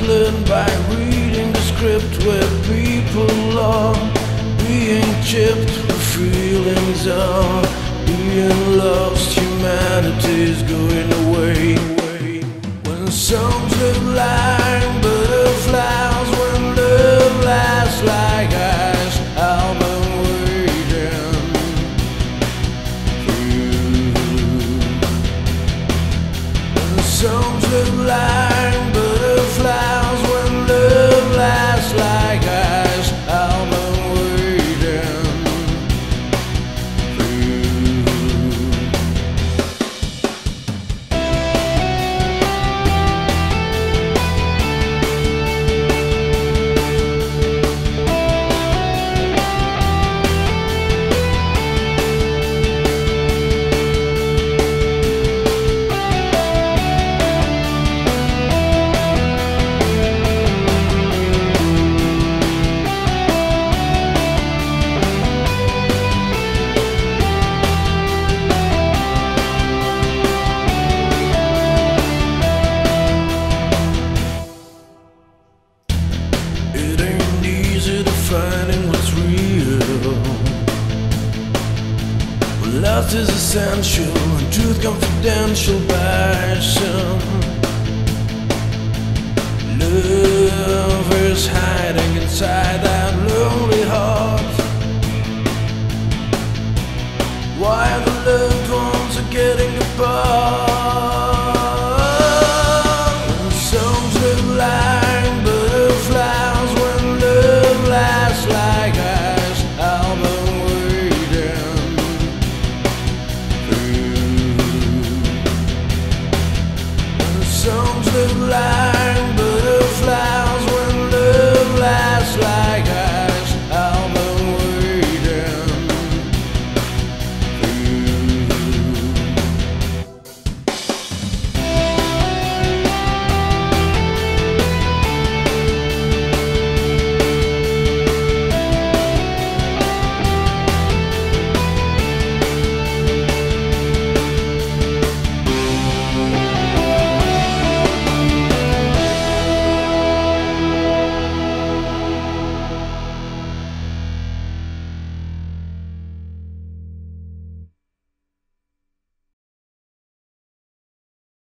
learn by reading the script where people are being chipped for feelings of being lost. Humanity's going away. When songs look like butterflies, when love lasts like ice, I've been waiting for you. When songs look like butterflies, when love lasts like ice, I've been waiting for you. It ain't easy defining what's real. Well, lust is essential and truth confidential by some. Love is hiding inside that lonely